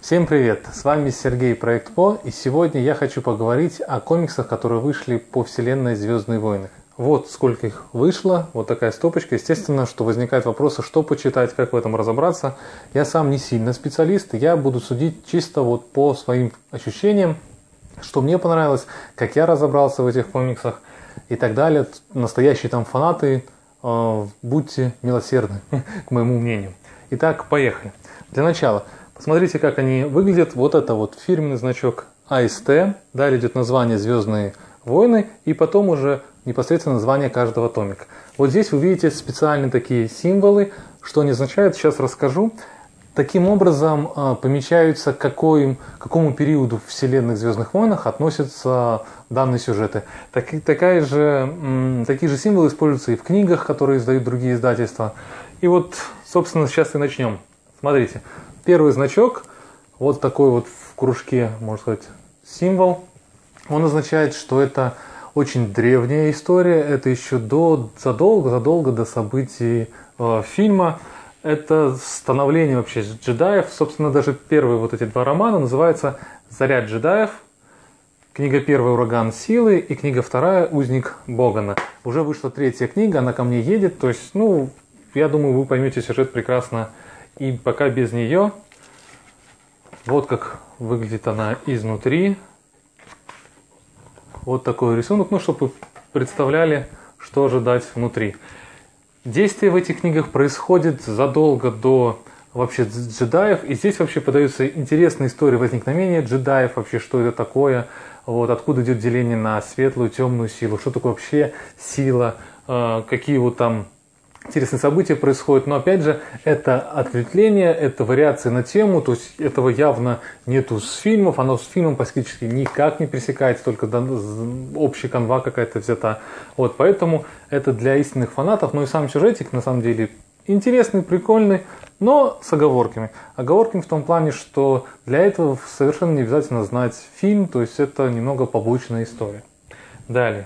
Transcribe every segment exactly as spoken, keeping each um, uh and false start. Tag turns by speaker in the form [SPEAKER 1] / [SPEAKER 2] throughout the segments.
[SPEAKER 1] Всем привет! С вами Сергей, проект По, и сегодня я хочу поговорить о комиксах, которые вышли по вселенной «Звездные войны». Вот сколько их вышло, вот такая стопочка. Естественно, что возникают вопросы, что почитать, как в этом разобраться. Я сам не сильно специалист, я буду судить чисто вот по своим ощущениям, что мне понравилось, как я разобрался в этих комиксах и так далее. Настоящие там фанаты, э, будьте милосердны, к моему мнению. Итак, поехали. Для начала. Посмотрите, как они выглядят. Вот это вот фирменный значок А Эс Тэ. Далее идет название «Звездные войны». И потом уже непосредственно название каждого томика. Вот здесь вы видите специальные такие символы. Что они означают, сейчас расскажу. Таким образом э, помечаются, к какой, какому периоду в вселенных «Звездных войнах» относятся данные сюжеты. Так, такая же, м, такие же символы используются и в книгах, которые издают другие издательства. И вот, собственно, сейчас и начнем. Смотрите. Первый значок, вот такой вот в кружке, можно сказать, символ, он означает, что это очень древняя история, это еще до, задолго-задолго до событий э, фильма. Это становление вообще джедаев. Собственно, даже первые вот эти два романа называются «Заря джедаев». Книга первая «Ураган силы» и книга вторая «Узник Богана». Уже вышла третья книга, она ко мне едет. То есть, ну, я думаю, вы поймете сюжет прекрасно. И пока без нее. Вот как выглядит она изнутри. Вот такой рисунок, ну, чтобы вы представляли, что ожидать внутри. Действие в этих книгах происходит задолго до вообще джедаев. И здесь вообще подаются интересные истории возникновения джедаев, вообще что это такое, вот, откуда идет деление на светлую, темную силу, что такое вообще сила, э, какие вот там интересные события происходят, но опять же это ответвление, это вариация на тему, то есть этого явно нету с фильмов, оно с фильмом практически никак не пересекается, только общая канва какая-то взята. Вот, поэтому это для истинных фанатов, но и сам сюжетик на самом деле интересный, прикольный, но с оговорками. Оговорками в том плане, что для этого совершенно не обязательно знать фильм, то есть это немного побочная история. Далее.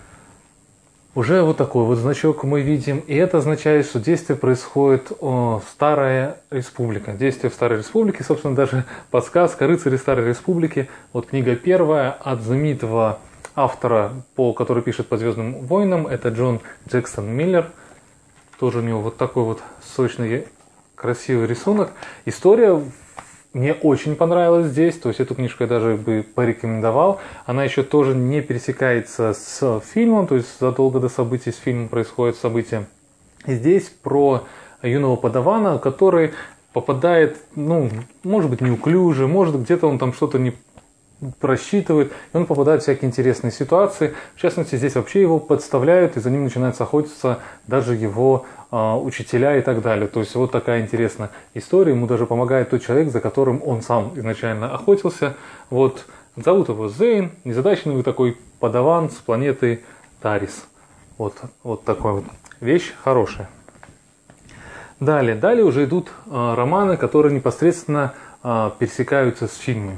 [SPEAKER 1] Уже вот такой вот значок мы видим, и это означает, что действие происходит о, Старая Республика. Действие в Старой Республике, собственно, даже подсказка «Рыцари Старой Республики». Вот книга первая от знаменитого автора, по, который пишет по «Звездным войнам», это Джон Джексон Миллер. Тоже у него вот такой вот сочный, красивый рисунок. История мне очень понравилась здесь, то есть эту книжку я даже бы порекомендовал. Она еще тоже не пересекается с фильмом, то есть задолго до событий с фильмом происходят события. И здесь про юного подавана, который попадает, ну, может быть, неуклюже, может где-то он там что-то не просчитывает, и он попадает в всякие интересные ситуации. В частности, здесь вообще его подставляют, и за ним начинают охотиться даже его э, учителя и так далее. То есть вот такая интересная история. Ему даже помогает тот человек, за которым он сам изначально охотился. Вот. Зовут его Зейн, незадачный такой подаван с планеты Тарис. Вот, вот такая вот вещь хорошая. Далее, далее уже идут э, романы, которые непосредственно э, пересекаются с фильмами.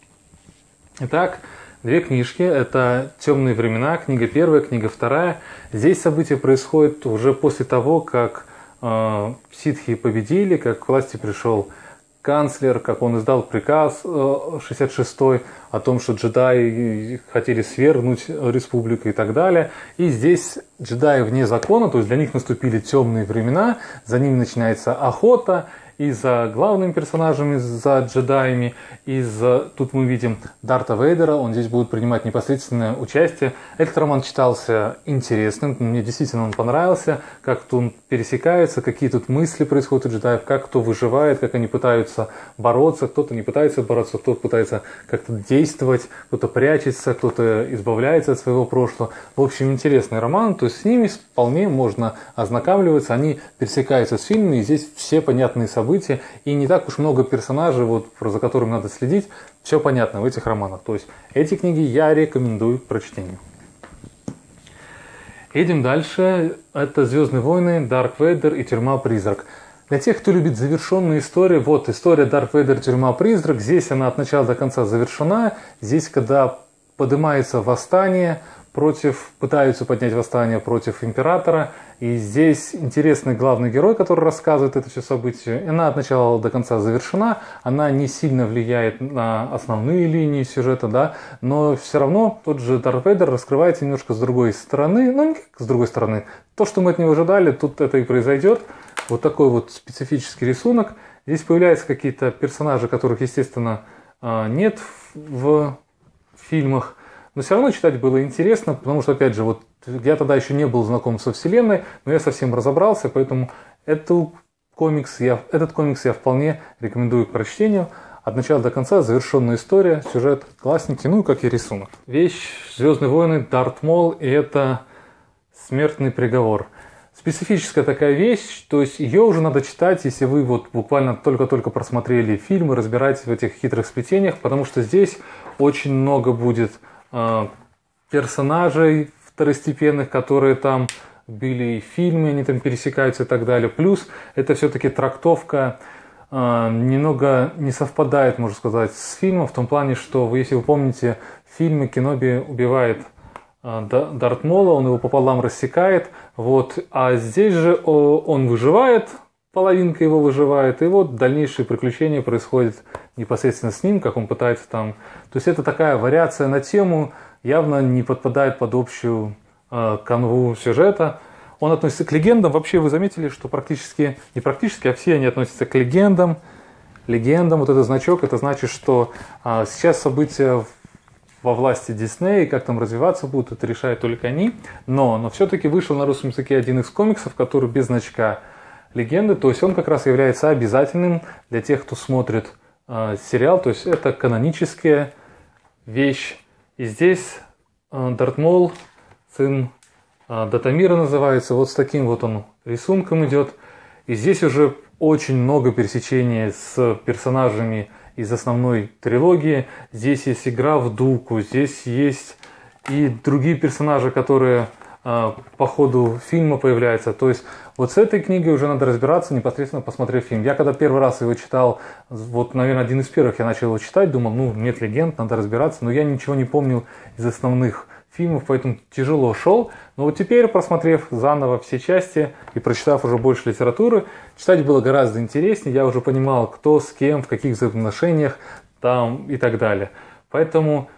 [SPEAKER 1] Итак, две книжки. Это «Темные времена», книга первая, книга вторая. Здесь события происходят уже после того, как э, ситхи победили, как к власти пришел канцлер, как он издал приказ э, шестьдесят шестой о том, что джедаи хотели свергнуть республику и так далее. И здесь джедаи вне закона, то есть для них наступили темные времена, за ними начинается охота. И за главными персонажами, за джедаями, и за... Тут мы видим Дарта Вейдера, он здесь будет принимать непосредственное участие. Этот роман читался интересным, мне действительно он понравился, как тут он пересекается, какие тут мысли происходят у джедаев, как кто выживает, как они пытаются бороться, кто-то не пытается бороться, кто-то пытается как-то действовать, кто-то прячется, кто-то избавляется от своего прошлого. В общем, интересный роман, то есть с ними вполне можно ознакомливаться, они пересекаются с фильмами, и здесь все понятные события. События, и не так уж много персонажей, вот, за которыми надо следить. Все понятно в этих романах. То есть эти книги я рекомендую к прочтению. Едем дальше. Это «Звездные войны», «Дарт Вейдер» и «Тюрьма-призрак». Для тех, кто любит завершенные истории, вот история «Дарт Вейдер», «Тюрьма-призрак». Здесь она от начала до конца завершена. Здесь, когда поднимается восстание против, пытаются поднять восстание против императора. И здесь интересный главный герой, который рассказывает это все событие. Она от начала до конца завершена. Она не сильно влияет на основные линии сюжета, да, но все равно тот же Дарт Вейдер раскрывается немножко с другой стороны. Ну, не как с другой стороны. То, что мы от него ожидали, тут это и произойдет. Вот такой вот специфический рисунок. Здесь появляются какие-то персонажи, которых, естественно, нет в фильмах. Но все равно читать было интересно, потому что, опять же, вот я тогда еще не был знаком со вселенной, но я совсем разобрался, поэтому эту комикс я, этот комикс я вполне рекомендую к прочтению. От начала до конца завершенная история, сюжет классненький, ну как и рисунок. Вещь «Звездные войны», Дарт Мол, и это «Смертный приговор». Специфическая такая вещь, то есть ее уже надо читать, если вы вот буквально только-только просмотрели фильм и разбираетесь в этих хитрых сплетениях, потому что здесь очень много будет э, персонажей второстепенных, которые там были и в фильме, они там пересекаются и так далее. Плюс это все-таки трактовка э, немного не совпадает, можно сказать, с фильмом, в том плане, что, вы, если вы помните, в фильме Кеноби убивает Дарт Мола, он его пополам рассекает, вот, а здесь же он выживает, половинка его выживает, и вот дальнейшие приключения происходят непосредственно с ним, как он пытается там... То есть это такая вариация на тему, явно не подпадает под общую э, канву сюжета. Он относится к легендам. Вообще вы заметили, что практически, не практически, а все они относятся к легендам. Легендам, вот этот значок, это значит, что э, сейчас события во власти Диснея, и как там развиваться будут, это решают только они. Но, но все-таки вышел на русском языке один из комиксов, который без значка легенды, то есть он как раз является обязательным для тех, кто смотрит э, сериал, то есть это каноническая вещь. И здесь э, Дарт Мол, сын э, Датамира называется, вот с таким вот он рисунком идет. И здесь уже очень много пересечений с персонажами из основной трилогии. Здесь есть игра в Дуку, здесь есть и другие персонажи, которые э, по ходу фильма появляются. То есть вот с этой книгой уже надо разбираться, непосредственно посмотрев фильм. Я когда первый раз его читал, вот, наверное, один из первых я начал его читать, думал, ну, нет легенд, надо разбираться, но я ничего не помнил из основных фильмов, поэтому тяжело шел. Но вот теперь, просмотрев заново все части и прочитав уже больше литературы, читать было гораздо интереснее, я уже понимал, кто с кем, в каких взаимоотношениях там и так далее. Поэтому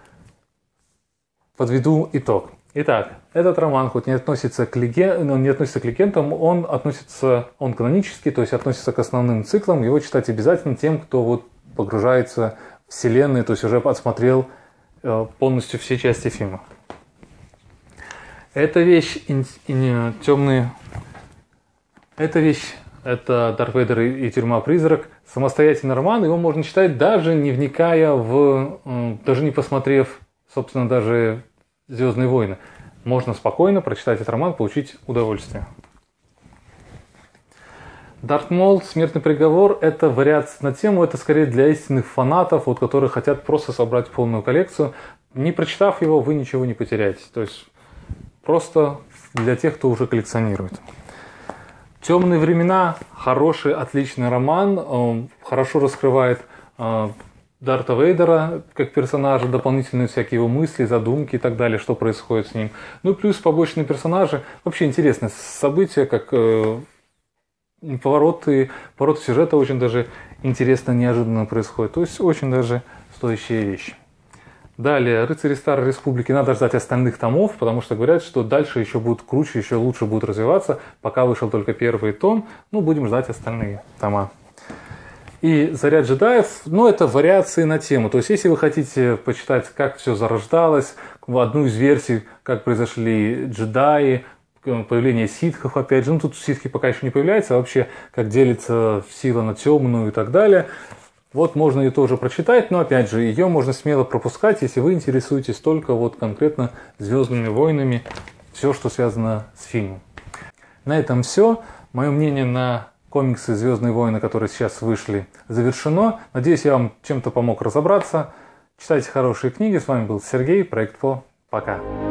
[SPEAKER 1] подведу итог. Итак, этот роман, хоть не относится к легендам, он не относится к легендам, он относится, он канонический, то есть относится к основным циклам. Его читать обязательно тем, кто вот погружается в вселенную, то есть уже отсмотрел полностью все части фильма. Эта вещь ин, ин, темные. Эта вещь это Дарт Вейдер и, и Тюрьма-призрак. Самостоятельный роман, его можно читать даже не вникая в, даже не посмотрев, собственно, даже «Звездные войны». Можно спокойно прочитать этот роман, получить удовольствие. Дарт Мол, «Смертный приговор» — это вариация на тему, это скорее для истинных фанатов, вот, которые хотят просто собрать полную коллекцию. Не прочитав его, вы ничего не потеряете. То есть просто для тех, кто уже коллекционирует. «Темные времена» — хороший, отличный роман, он хорошо раскрывает э, Дарта Вейдера как персонажа, дополнительные всякие его мысли, задумки и так далее, что происходит с ним. Ну и плюс побочные персонажи. Вообще интересное событие, как э, повороты, повороты сюжета очень даже интересно, неожиданно происходит. То есть очень даже стоящая вещь. Далее, «Рыцари Старой Республики» надо ждать остальных томов, потому что говорят, что дальше еще будут круче, еще лучше будут развиваться. Пока вышел только первый том, ну будем ждать остальные тома. И «Заря джедаев», ну это вариации на тему. То есть если вы хотите почитать, как все зарождалось, в одну из версий, как произошли джедаи, появление ситхов, опять же, ну тут ситхи пока еще не появляются, а вообще как делится сила на темную и так далее. Вот можно ее тоже прочитать, но опять же, ее можно смело пропускать, если вы интересуетесь только вот конкретно «Звездными войнами», все, что связано с фильмом. На этом все. Мое мнение на комиксы «Звездные войны», которые сейчас вышли, завершено. Надеюсь, я вам чем-то помог разобраться. Читайте хорошие книги. С вами был Сергей, проект По. Пока.